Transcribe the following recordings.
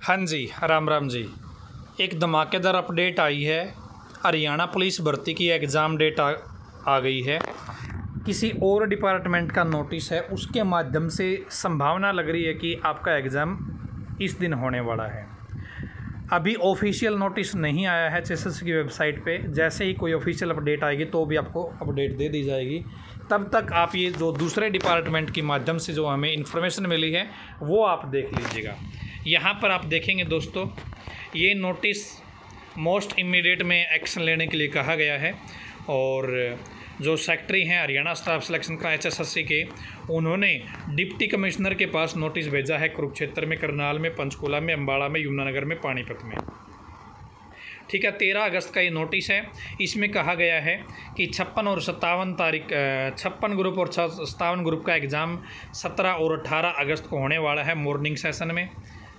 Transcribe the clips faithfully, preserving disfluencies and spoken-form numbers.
हाँ जी, राम राम जी। एक धमाकेदार अपडेट आई है। हरियाणा पुलिस भर्ती की एग्ज़ाम डेट आ, आ गई है। किसी और डिपार्टमेंट का नोटिस है, उसके माध्यम से संभावना लग रही है कि आपका एग्ज़ाम इस दिन होने वाला है। अभी ऑफिशियल नोटिस नहीं आया है एचएसएससी की वेबसाइट पे। जैसे ही कोई ऑफिशियल अपडेट आएगी तो भी आपको अपडेट दे दी जाएगी। तब तक आप ये जो दूसरे डिपार्टमेंट के माध्यम से जो हमें इन्फॉर्मेशन मिली है वो आप देख लीजिएगा। यहाँ पर आप देखेंगे दोस्तों, ये नोटिस मोस्ट इमीडिएट में एक्शन लेने के लिए कहा गया है। और जो सेक्रेटरी हैं हरियाणा स्टाफ सिलेक्शन का एचएसएससी के, उन्होंने डिप्टी कमिश्नर के पास नोटिस भेजा है कुरुक्षेत्र में, करनाल में, पंचकूला में, अम्बाड़ा में, यमुनानगर में, पानीपत में। ठीक है, तेरह अगस्त का ये नोटिस है। इसमें कहा गया है कि छप्पन और सत्तावन तारीख छप्पन ग्रुप और सत्तावन ग्रुप का एग्ज़ाम सत्रह और अठारह अगस्त को होने वाला है मॉर्निंग सेशन में।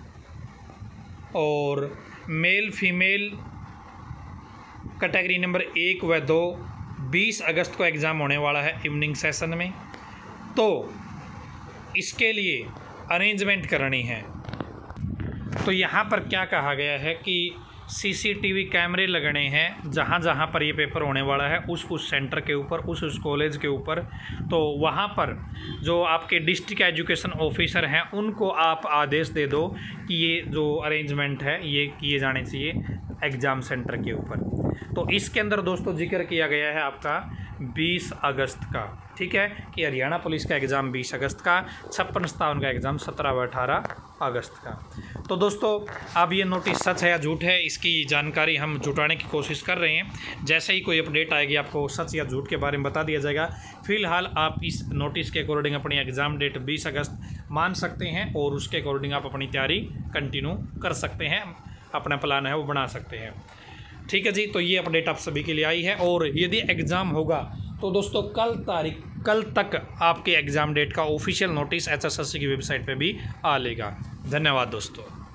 और मेल फीमेल कैटेगरी नंबर एक व दो बीस अगस्त को एग्ज़ाम होने वाला है इवनिंग सेशन में। तो इसके लिए अरेंजमेंट करनी है। तो यहाँ पर क्या कहा गया है कि सीसीटीवी कैमरे लगने हैं जहाँ जहाँ पर ये पेपर होने वाला है, उस उस सेंटर के ऊपर, उस उस कॉलेज के ऊपर। तो वहाँ पर जो आपके डिस्ट्रिक्ट एजुकेशन ऑफिसर हैं उनको आप आदेश दे दो कि ये जो अरेंजमेंट है ये किए जाने चाहिए एग्ज़ाम सेंटर के ऊपर। तो इसके अंदर दोस्तों जिक्र किया गया है आपका बीस अगस्त का। ठीक है, कि हरियाणा पुलिस का एग्ज़ाम बीस अगस्त का, छप्पन सत्तावन का एग्ज़ाम सत्रह व अठारह अगस्त का। तो दोस्तों अब ये नोटिस सच है या झूठ है, इसकी जानकारी हम जुटाने की कोशिश कर रहे हैं। जैसे ही कोई अपडेट आएगी आपको सच या झूठ के बारे में बता दिया जाएगा। फिलहाल आप इस नोटिस के अकॉर्डिंग अपनी एग्ज़ाम डेट बीस अगस्त मान सकते हैं और उसके अकॉर्डिंग आप अपनी तैयारी कंटिन्यू कर सकते हैं, अपना प्लान है वो बना सकते हैं। ठीक है जी, तो ये अपडेट आप सभी के लिए आई है। और यदि एग्ज़ाम होगा तो दोस्तों कल तारीख कल तक आपके एग्ज़ाम डेट का ऑफिशियल नोटिस एचएसएससी की वेबसाइट पे भी आ लेगा। धन्यवाद दोस्तों।